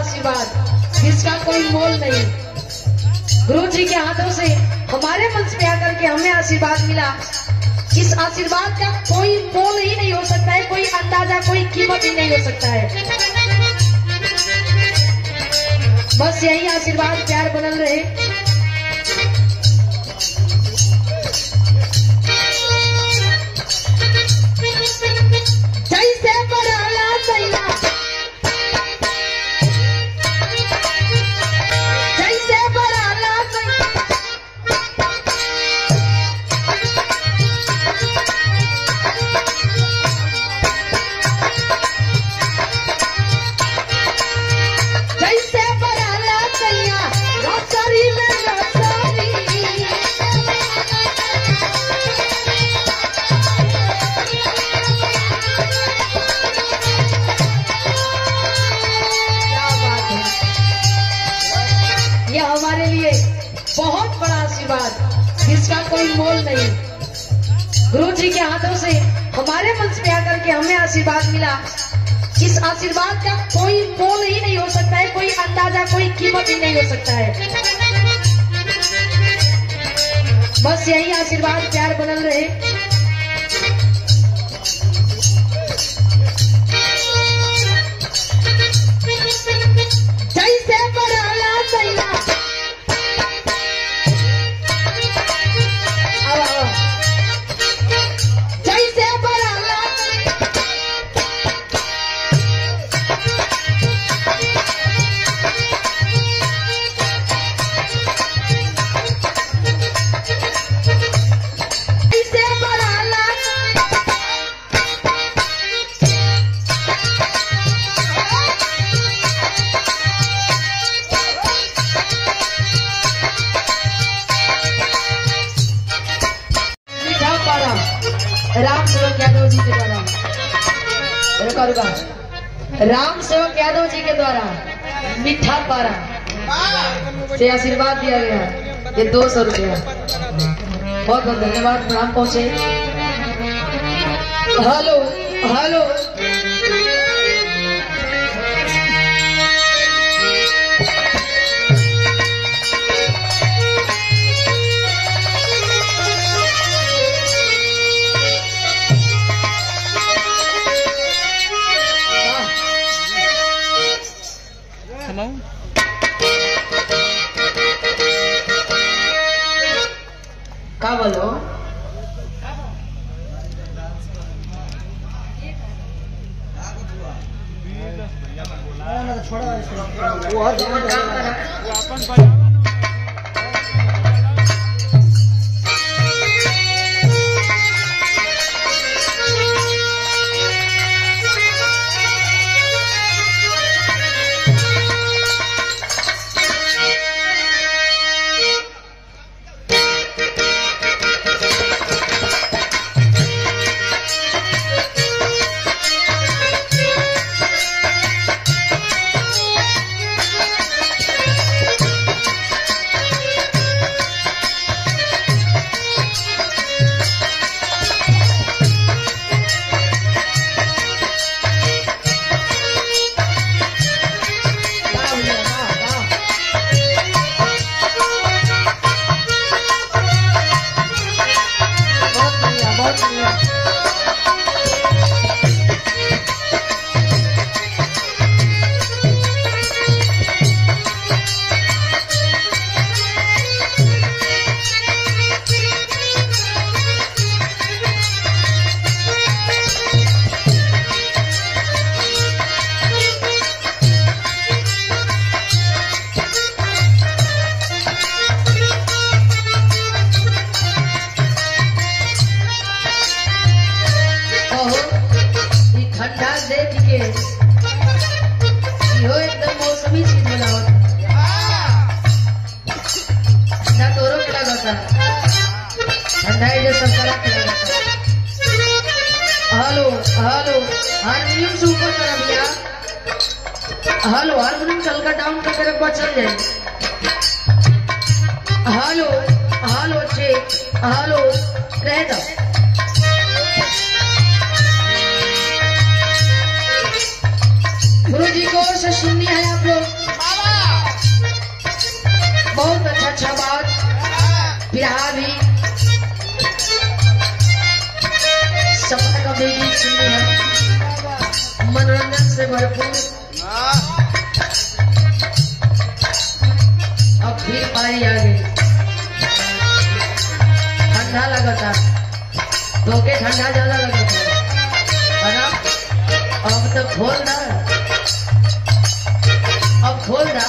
आशीर्वाद जिसका कोई मोल नहीं। गुरु जी के हाथों से हमारे मंच पे आकर के हमें आशीर्वाद मिला। इस आशीर्वाद का कोई मोल ही नहीं हो सकता है, कोई अंदाजा, कोई कीमत ही नहीं हो सकता है। बस यही आशीर्वाद प्यार बनल रहे। जैसे बराला सैया, जैसे बराला सैया, जैसे बराला सैया रसरी में रसरी, यह हमारे लिए बहुत बड़ा आशीर्वाद जिसका कोई मोल नहीं। गुरु जी के हाथों से हमारे मंच पे आकर के हमें आशीर्वाद मिला। इस आशीर्वाद का कोई मोल ही नहीं हो सकता है, कोई अंदाजा, कोई कीमत ही नहीं हो सकता है। बस यही आशीर्वाद प्यार बनल रहे। जैसे बराला सैया, जैसे बराला जैसे बराला राम सेवक यादव जी के द्वारा राम सेवक यादव जी के द्वारा मीठा पारा से आशीर्वाद दिया गया। ये 200 रुपया। बहुत बहुत धन्यवाद। प्रणाम पहुंचे। हेलो हेलो, का बोलो एकदम मौसमी चीज बनाओ ना तोरो के लगता ठंडाई जे संतरा के लगता। हेलो हेलो, हारमोनियम से ऊपर कर भैया। हेलो, हारमोनियम चल कर डाउन करके रखवा चल जाए। हेलो हेलो चेक, हेलो रह दो। गुरु जी को ओर से सुननी है आप लोग। से भरपूर। अब फिर पानी आ गई, ठंडा लगता तो के ठंडा ज्यादा लगता है ना। अब तो खोल ना, अब खोल ना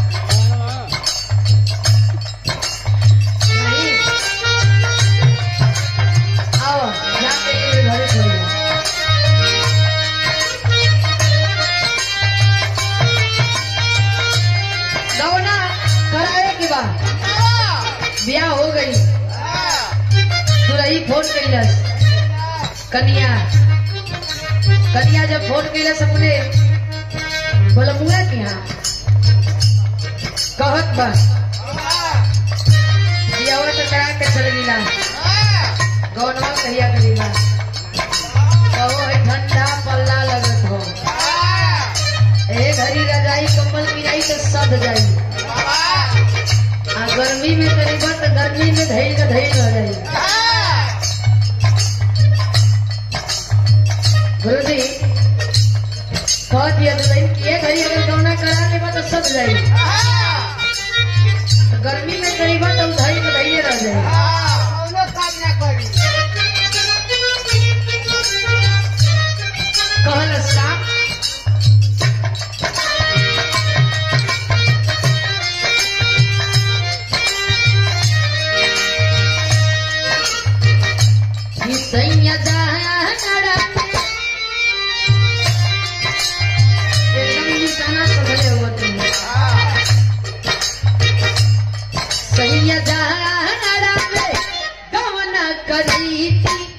नहीं। आओ जाके घरे खोल दौना कराए के बाद ब्याह हो गई। दुल्ही फोन कैलस, कन्या जब फोन कैलस अपने बोलमुआ के यहाँ कहत बा बियावा तो करा के चल गिला गौनवा कहिया करीला कहो है ठंडा पल्ला लगत हो ए घड़ी रजाई कम्बल पिराई तो सद जाई आ गर्मी में करीबा तो गर्मी में धैल रह जाई। गुरु जी कह दिया दुल्हन की एक घड़ी अगर गौना करा ले तो सद जाई, तो गर्मी में करीबा तो उधाई में धैले रह जाए। कहल साफ सैया एकदम निशाना समझे हुआ तुम सैया गवना करी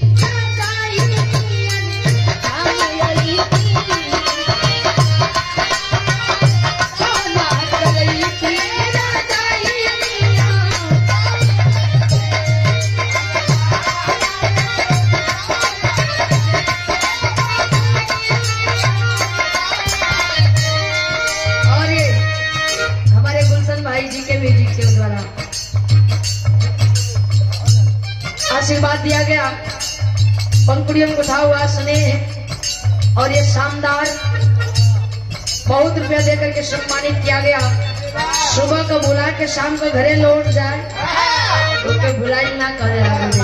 आशीर्वाद दिया गया, पंखुड़ियों को उठा हुआ स्नेह और ये शानदार बहुत रुपया देकर के सम्मानित किया गया। सुबह को बुला के शाम को घरे लौट जाए तो बुलाई ना करे।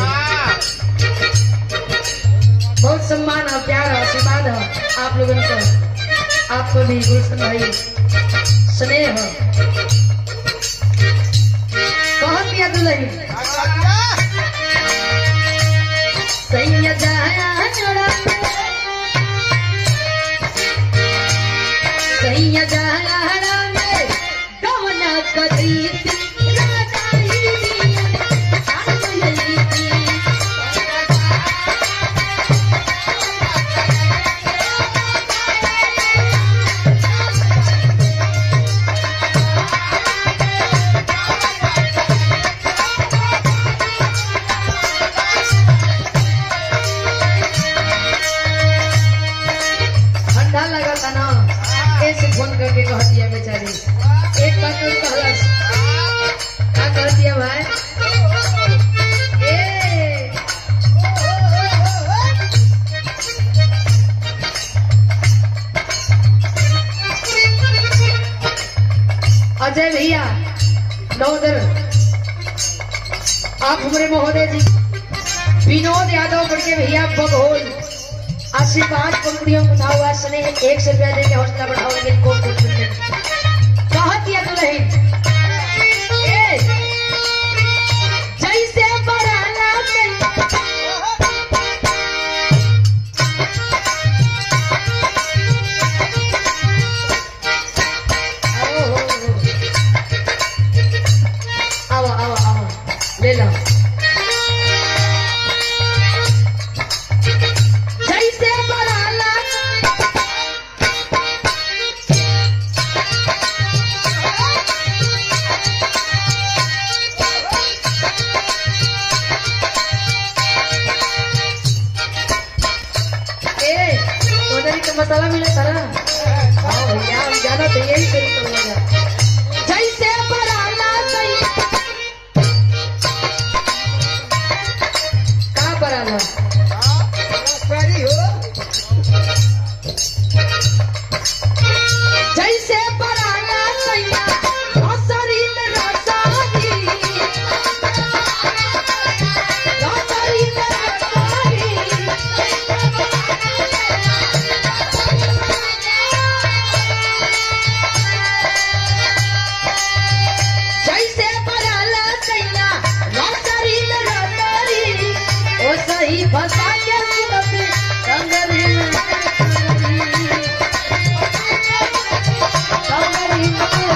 बहुत सम्मान है, प्यार है, आशीर्वाद है आप लोगों को, आपको भी गुलशन भाई स्नेह है। कह दिया दुल्हन सैया गवना करी फोन करके कह दिया बेचारी। एक बात तो कहलस क्या कह दिया भाई अजय भैया नौदर आप हमारे महोदय जी विनोद यादव बड़के भैया बघोल आशीर्वाद कंपनियों को उठा हुआ स्नेह 100 रुपया देके हौसला बढ़ाओगे इनको कहा दिया दुल्हन जैसे बढ़ाना आओ ले लो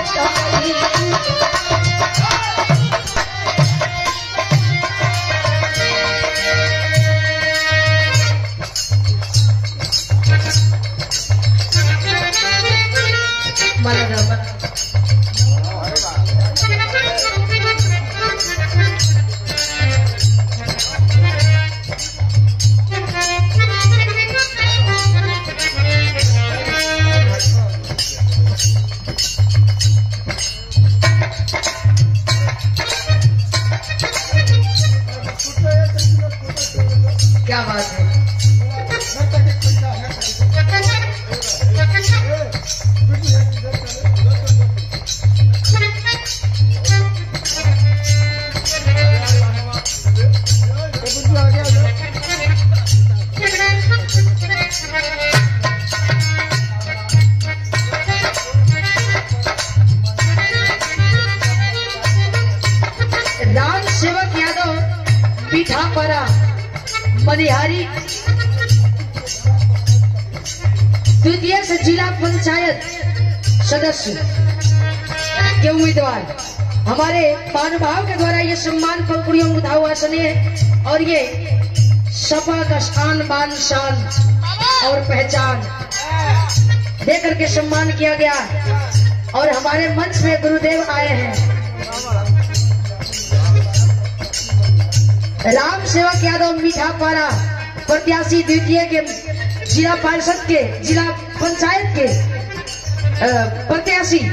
क्या बात है। राम सेवक यादव पीठापरा मनिहारी द्वितीय से जिला पंचायत सदस्य के उम्मीदवार हमारे महानुभाव के द्वारा ये सम्मान फलपुरियों उठा हुआ स्नेह और ये सपा का शान बान शान और पहचान दे करके सम्मान किया गया। और हमारे मंच में गुरुदेव आए हैं राम सेवक यादव मीठापारा प्रत्याशी द्वितीय के जिला पार्षद के जिला पंचायत के प्रत्याशी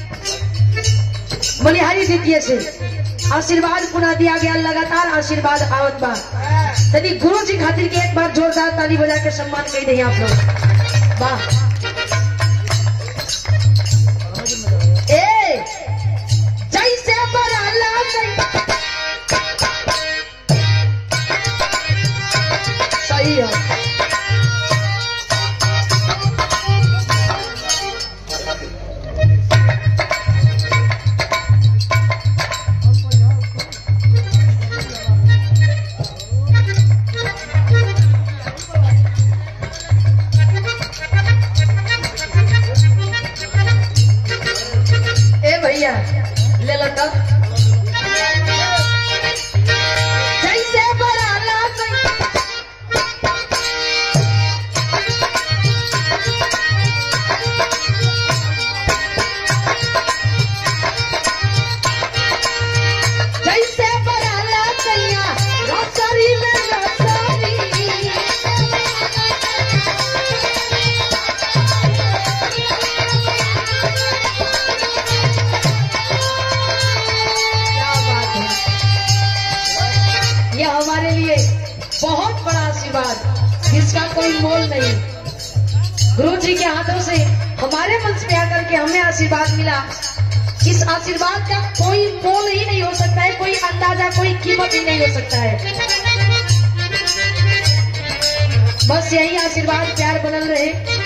मनिहारी द्वितीय से आशीर्वाद पुनः दिया गया। लगातार आशीर्वाद आवत बा तभी गुरु जी खातिर के एक बार जोरदार ताली बजा के सम्मान कर दें आप लोग। वाह ए जैसे सही है। ए भैया ले लो तब जैसे हमारे लिए बहुत बड़ा आशीर्वाद जिसका कोई मोल नहीं। गुरु जी के हाथों से हमारे मंच पे आकर के हमें आशीर्वाद मिला। इस आशीर्वाद का कोई मोल ही नहीं हो सकता है, कोई अंदाजा कोई कीमत ही नहीं हो सकता है। बस यही आशीर्वाद प्यार बनल रहे।